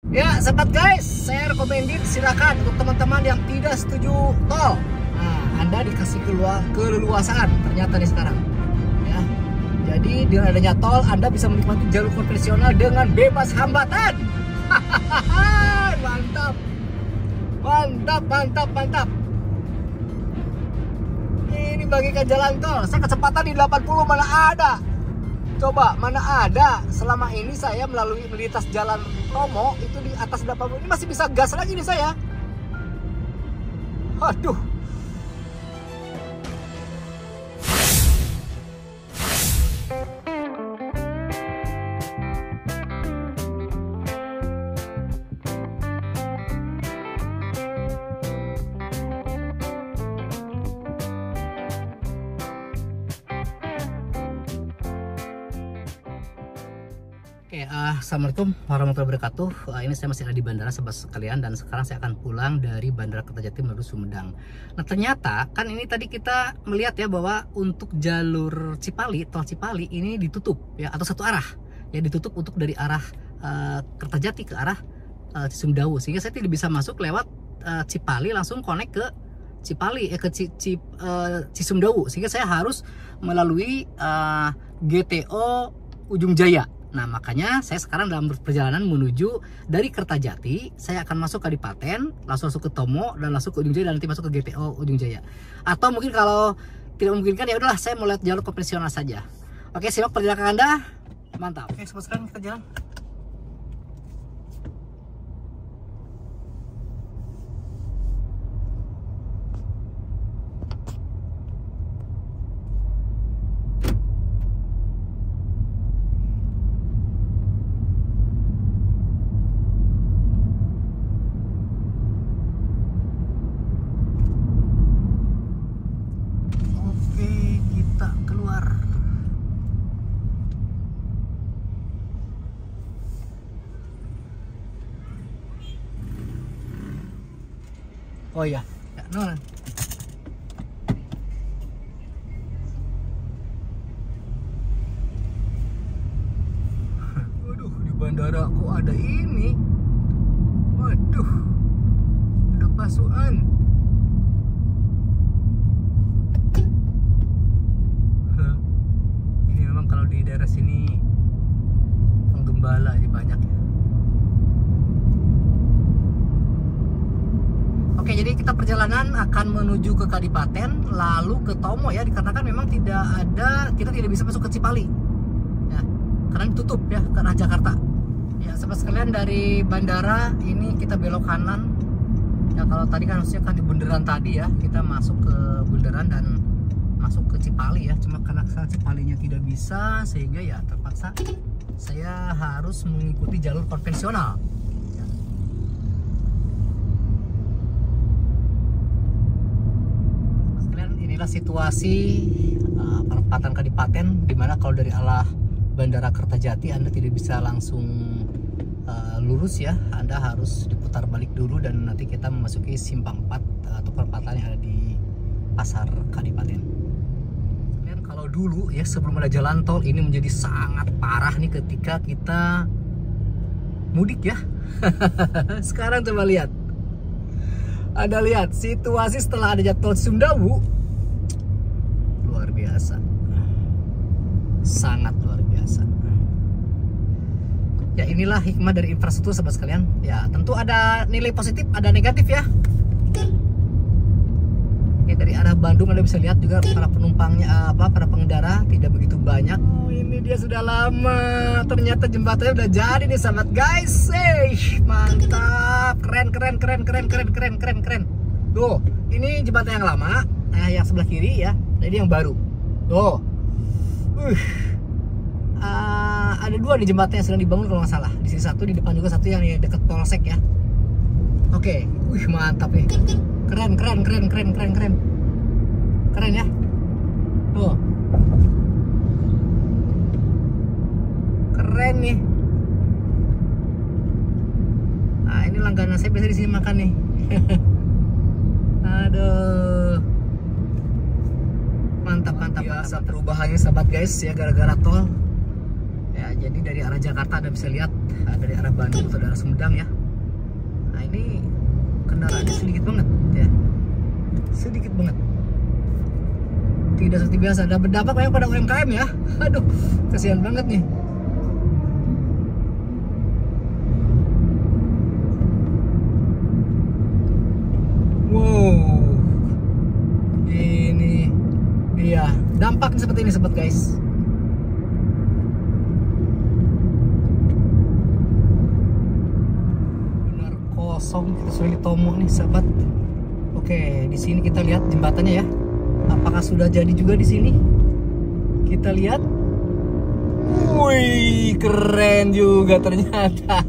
Ya, sahabat guys, saya recommended silakan untuk teman-teman yang tidak setuju tol. Nah, Anda dikasih keleluasaan ternyata nih sekarang. Ya. Jadi dengan adanya tol, Anda bisa menikmati jalur konvensional dengan bebas hambatan. Mantap. Mantap, mantap, mantap. Ini bagikan jalan tol. Saya kecepatan di 80 mana ada. Coba, mana ada. Selama ini saya melintas jalan Tomo itu di atas 80. Ini masih bisa gas lagi nih saya. Aduh. Oke, assalamualaikum warahmatullahi wabarakatuh. Ini saya masih ada di bandara sahabat sekalian, dan sekarang saya akan pulang dari Bandara Kertajati menuju Sumedang. Nah, ternyata kan ini tadi kita melihat ya bahwa untuk jalur Cipali, tol Cipali ini ditutup ya, atau satu arah ya, ditutup untuk dari arah Kertajati ke arah Cisumdawu, sehingga saya tidak bisa masuk lewat Cipali langsung connect ke Cipali ke Cisumdawu, sehingga saya harus melalui GTO Ujung Jaya. Nah, makanya saya sekarang dalam perjalanan menuju dari Kertajati, saya akan masuk ke Kadipaten, langsung masuk ke Tomo, dan langsung ke Ujung Jaya, dan nanti masuk ke GTO Ujung Jaya. Atau mungkin kalau tidak memungkinkan, ya udahlah saya mau lihat jalur konvensional saja. Oke, simak perjalanan Anda. Mantap. Oke, sekarang kita jalan. Oh iya, ya, non. Waduh, di bandara kok ada ini? Waduh, ada pasukan. Ini memang kalau di daerah sini penggembala ini banyak ya. Oke, jadi kita perjalanan akan menuju ke Kadipaten, lalu ke Tomo ya, dikarenakan memang kita tidak bisa masuk ke Cipali ya, karena ditutup ya ke arah Jakarta ya. Sahabat sekalian, dari bandara ini kita belok kanan ya. Kalau tadi kan harusnya kan di bundaran tadi ya, kita masuk ke bundaran dan masuk ke Cipali ya, cuma karena Cipalinya tidak bisa, sehingga ya terpaksa saya harus mengikuti jalur konvensional. Inilah situasi perempatan Kadipaten, dimana kalau dari arah Bandara Kertajati Anda tidak bisa langsung lurus ya, Anda harus diputar balik dulu, dan nanti kita memasuki simpang 4 atau perempatan yang ada di Pasar Kadipaten. Dan kalau dulu ya, sebelum ada jalan tol, ini menjadi sangat parah nih ketika kita mudik ya. Sekarang coba lihat, Anda lihat situasi setelah ada tol Sumdawu. Luar biasa, sangat luar biasa ya. Inilah hikmah dari infrastruktur sahabat sekalian ya. Tentu ada nilai positif, ada negatif ya. Dari arah Bandung Anda bisa lihat juga para penumpangnya, para pengendara tidak begitu banyak. Oh, ini dia sudah lama, ternyata jembatannya udah jadi nih sahabat guys. Mantap, keren. Tuh, ini jembatan yang lama, yang sebelah kiri ya. Nah, ini yang baru. Tuh. Ada dua di jembatan yang sedang dibangun kalau nggak salah. Di sini satu, di depan juga satu yang dekat Polsek ya. Oke. Mantap nih. Keren ya. Tuh. Keren nih. Nah, ini langganan saya biasa di sini makan nih. Aduh. Mantap. Biasa perubahannya sahabat guys ya, gara-gara tol ya. Jadi dari arah Jakarta Anda bisa lihat, dari arah Bandung atau dari arah Sumedang ya, ini kendaraannya sedikit banget ya, sedikit banget, tidak seperti biasa. Dan berdampak banyak pada UMKM ya. Aduh, kasihan banget nih. Wow, ini dia dampaknya seperti ini sobat guys. Benar kosong, kita sudah di Tomo nih sahabat. Oke, di sini kita lihat jembatannya ya. Apakah sudah jadi juga di sini? Kita lihat. Wih, keren juga ternyata.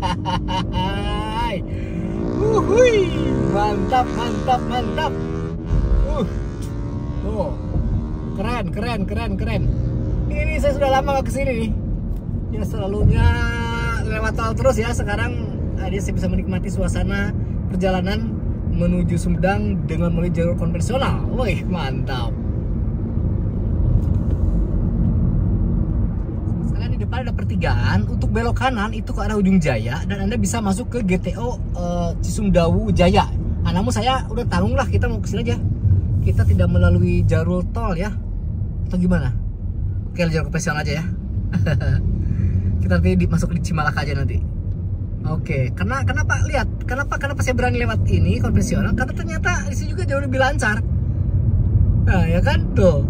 Wuhui, mantap, mantap, mantap. Oh, keren. Ini saya sudah lama gak kesini nih. Ya selalunya lewat tol terus ya. Sekarang dia saya bisa menikmati suasana perjalanan menuju Sumedang dengan melalui jalur konvensional. Wih, mantap. Sekarang di depan ada pertigaan. Untuk belok kanan itu ke arah Ujung Jaya dan Anda bisa masuk ke GTO Cisumdawu Jaya. Nah, namun saya udah tanggung lah, kita mau kesini aja. Kita tidak melalui jalur tol ya, atau gimana? Oke, jalur konvensional aja ya. Kita nanti masuk di Cimalaka aja nanti. Oke, kenapa lihat? Kenapa saya berani lewat ini konvensional? Karena ternyata di sini juga jauh lebih lancar. Nah, ya kan tuh.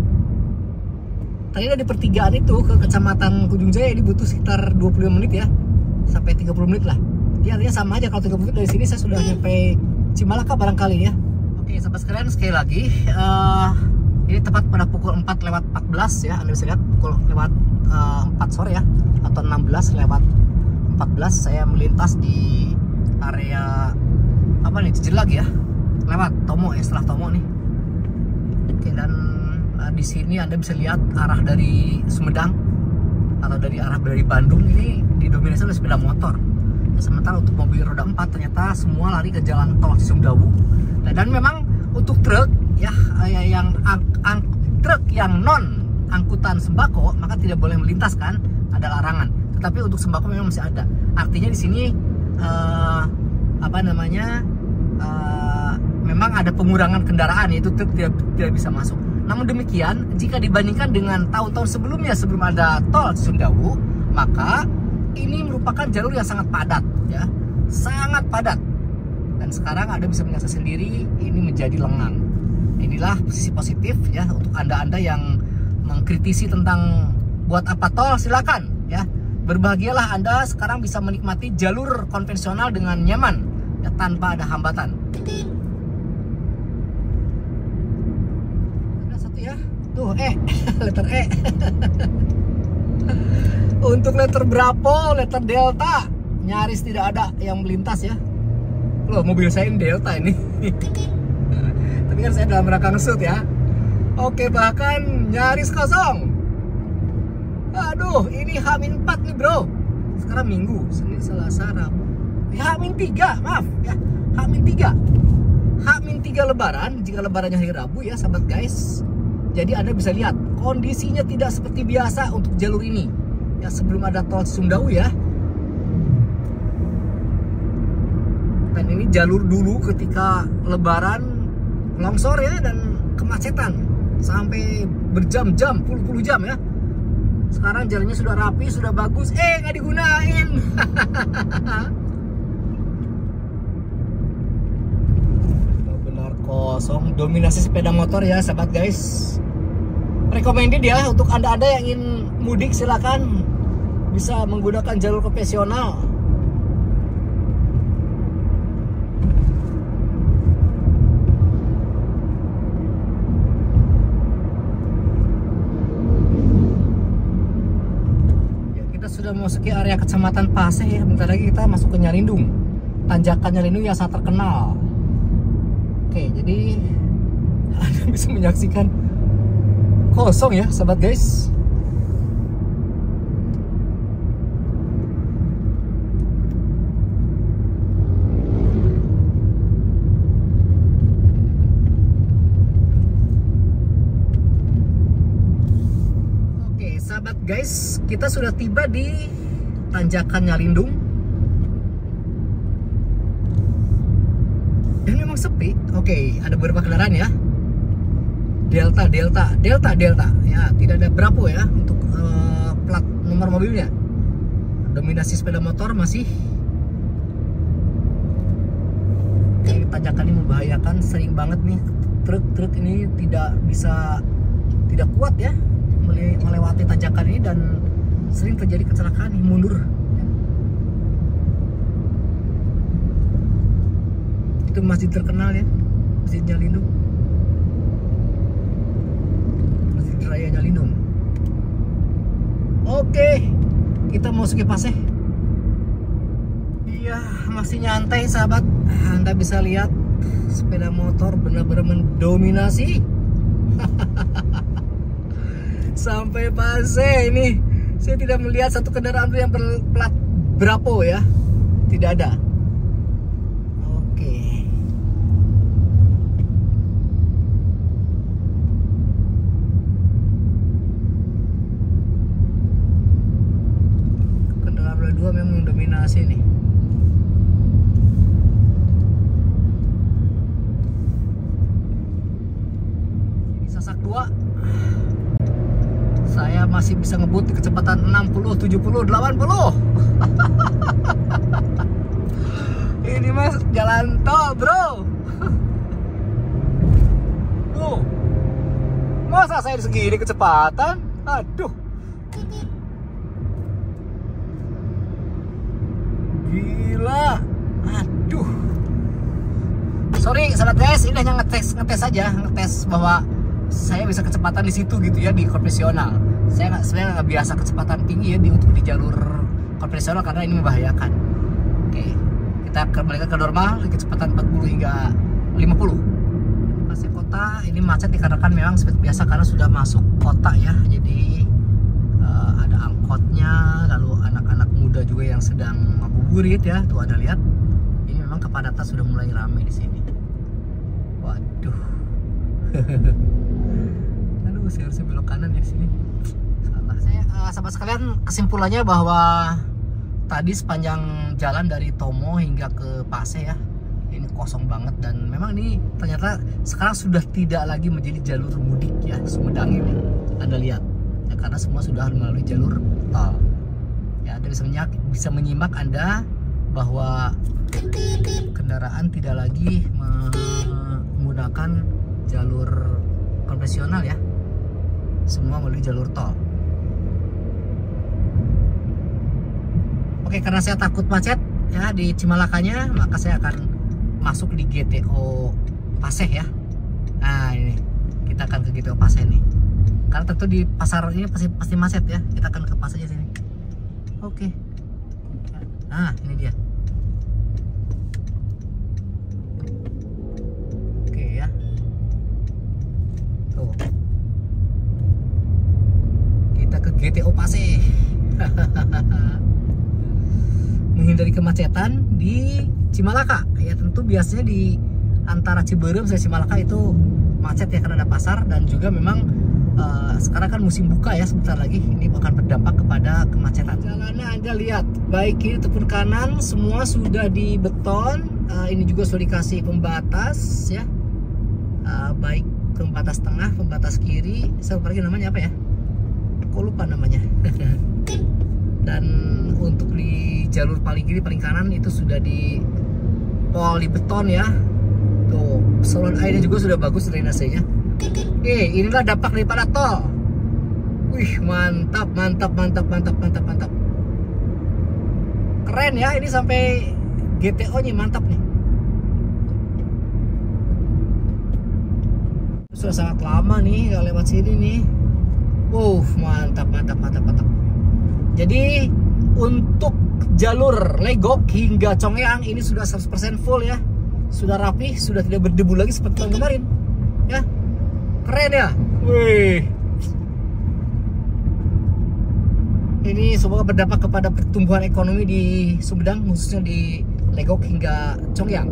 Tadi di pertigaan itu ke kecamatan Ujung Jaya ini butuh sekitar 25 menit ya, sampai 30 menit lah. Jadi artinya sama aja, kalau 30 menit dari sini saya sudah nyampe Cimalaka barangkali ya. Oke, sahabat sekalian, sekali lagi ini tepat pada pukul 4:14 ya. Anda bisa lihat pukul lewat 4 sore ya, atau 16 lewat 14 saya melintas di area apa nih, Cijelag ya, lewat Tomo ya, setelah Tomo nih. Oke, dan di sini Anda bisa lihat arah dari Sumedang atau dari Bandung ini didominasi oleh sepeda motor. Sementara untuk mobil roda 4 ternyata semua lari ke jalan tol Cisumdawu. Dan memang untuk truk ya, truk yang non angkutan sembako maka tidak boleh melintas kan, ada larangan. Tetapi untuk sembako memang masih ada. Artinya di sini memang ada pengurangan kendaraan, yaitu truk tidak bisa masuk. Namun demikian, jika dibandingkan dengan tahun-tahun sebelumnya sebelum ada tol Cisumdawu, maka ini merupakan jalur yang sangat padat ya, sangat padat. Dan sekarang Anda bisa menyaksikan sendiri ini menjadi lengang. Inilah sisi positif ya untuk Anda yang mengkritisi tentang buat apa tol, silakan ya. Berbahagialah Anda sekarang bisa menikmati jalur konvensional dengan nyaman ya, tanpa ada hambatan. Ada satu ya, tuh letter E. Untuk letter Bravo, letter Delta nyaris tidak ada yang melintas ya. Loh, mobil saya ini Delta ini. Tapi kan saya dalam rangka ngesut ya. Oke, bahkan nyaris kosong. Aduh, ini H-4 nih bro. Sekarang Minggu, Senin, Selasa, Rabu. H-3, maaf ya, H-3. H-3 Lebaran, jika Lebarannya hari Rabu ya sahabat guys. Jadi Anda bisa lihat kondisinya tidak seperti biasa untuk jalur ini ya, sebelum ada tol Cisumdawu ya. Dan ini jalur dulu ketika Lebaran longsor ya, dan kemacetan sampai berjam-jam, puluh-puluh jam ya. Sekarang jalannya sudah rapi, sudah bagus, nggak digunain. Benar kosong, dominasi sepeda motor ya sahabat guys. Recommended ya untuk Anda yang ingin mudik, silakan bisa menggunakan jalur konvensional. Sudah memasuki area kecamatan Paseh ya. Bentar lagi kita masuk ke Nyalindung. Tanjakan Nyalindung yang sangat terkenal. Oke, jadi Anda bisa menyaksikan kosong ya sahabat guys. Sahabat guys, kita sudah tiba di Tanjakan Nyalindung. memang sepi. Oke, ada beberapa kendaraan ya. Delta ya, tidak ada Bravo ya untuk plat nomor mobilnya. Dominasi sepeda motor masih. Oke, tanjakan ini membahayakan, sering banget nih truk ini tidak kuat ya melewati tanjakan ini, dan sering terjadi kecelakaan nih, mundur. Itu masjid terkenal ya, Masjid Nyalindung, Masjid Raya Nyalindung. Oke, kita mau ke Paseh. Iya, masih nyantai sahabat. Anda bisa lihat sepeda motor benar-benar mendominasi. Sampai Paseh ini saya tidak melihat satu kendaraan yang berplat Bravo ya, tidak ada. Oke, kendaraan roda 2 memang mendominasi nih. Ini Sasak 2. Saya masih bisa ngebut di kecepatan 60, 70, 80. Ini mas jalan tol bro. Masa saya segini kecepatan? Aduh, gila. Aduh, sorry sahabat guys, ini hanya ngetes saja, ngetes bahwa saya bisa kecepatan di situ gitu ya, di konvensional. Saya nggak biasa kecepatan tinggi ya untuk di jalur konvensional karena ini membahayakan. Oke, kita kembali ke normal di kecepatan 40 hingga 50. Pasir kota ini macet dikarenakan memang seperti biasa karena sudah masuk kota ya. Jadi ada angkotnya, lalu anak-anak muda juga yang sedang ngabuburit ya. Tuh Anda lihat, ini memang kepadatan sudah mulai ramai di sini. Waduh. Aduh, saya harusnya belok kanan ya sini. Salah. Saya sahabat sekalian, kesimpulannya bahwa tadi sepanjang jalan dari Tomo hingga ke Paseh ya, ini kosong banget, dan memang ini ternyata sekarang sudah tidak lagi menjadi jalur mudik ya Sumedang ini. Anda lihat ya, karena semua sudah melalui jalur tol. Ya, Anda bisa menyimak Anda bahwa kendaraan tidak lagi menggunakan jalur konvensional ya, semua melalui jalur tol. Oke, karena saya takut macet ya di Cimalakanya, maka saya akan masuk di GTO Paseh ya. Nah, ini kita akan ke GTO Paseh nih, karena tentu di pasar ini pasti macet ya. Kita akan ke Paseh aja sini. Oke, nah ini dia. Kita ke GTO Paseh. Menghindari kemacetan di Cimalaka ya, tentu biasanya di antara Ciberem sampai Cimalaka itu macet ya karena ada pasar, dan juga memang sekarang kan musim buka ya, sebentar lagi ini akan berdampak kepada kemacetan. Jalannya Anda lihat, baik kiri ataupun kanan semua sudah dibeton. Ini juga sudah dikasih pembatas ya, baik pembatas tengah, pembatas kiri. Saya lupa lagi namanya apa ya, kok lupa namanya. Dan untuk di jalur paling kiri paling kanan itu sudah di poli beton ya. Tuh, saluran airnya juga sudah bagus drainasenya. Oke, inilah dampak daripada tol. Wih, mantap. Keren ya, ini sampai GTO nya mantap nih. Sudah sangat lama nih nggak lewat sini nih. Mantap. Jadi untuk jalur Legok hingga Congyang ini sudah 100% full ya, sudah rapi, sudah tidak berdebu lagi seperti tahun kemarin ya. Keren ya. Wih, ini semoga berdampak kepada pertumbuhan ekonomi di Sumedang, khususnya di Legok hingga Congyang.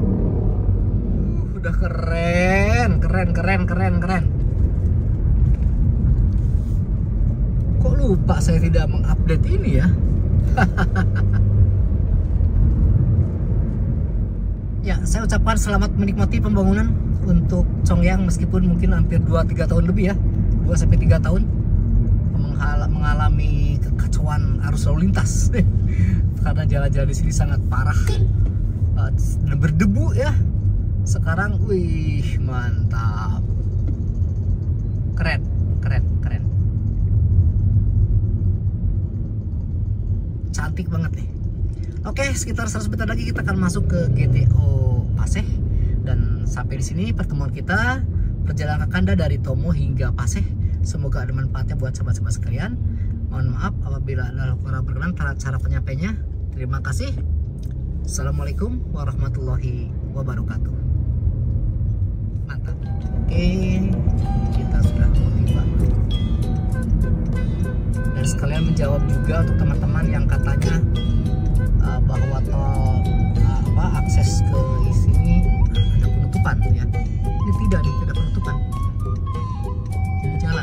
Udah keren. Kok lupa saya tidak mengupdate ini ya. Ya, saya ucapkan selamat menikmati pembangunan untuk Chongyang meskipun mungkin hampir 2-3 tahun lebih ya. 2-3 tahun mengalami kekacauan arus lalu lintas. Karena jalan-jalan di sini sangat parah. Berdebu ya. Sekarang wih, mantap. Keren, keren, keren. Cantik banget nih. Oke, sekitar 100 meter lagi kita akan masuk ke GTO Paseh. Dan sampai di sini pertemuan kita, perjalanan Kakanda dari Tomo hingga Paseh. Semoga ada manfaatnya buat sahabat-sahabat sekalian. Mohon maaf apabila ada kurang berkenan cara penyampainya. Terima kasih. Assalamualaikum warahmatullahi wabarakatuh. Mantap. Oke, kita sudah mau tiba. Dan sekalian menjawab juga untuk teman-teman yang katanya bahwa tol akses ke sini ada penutupan ya. Ini tidak ada penutupan. Ini jalan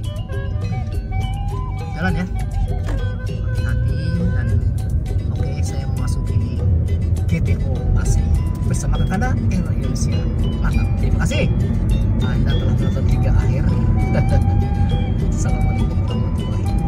ya. Hati-hati dan oke, saya memasuki GTO Paseh bersama Kakanda Indonesia. Mantap. Terima kasih. Anda telah menonton hingga akhir. Assalamualaikum warahmatullahi wabarakatuh.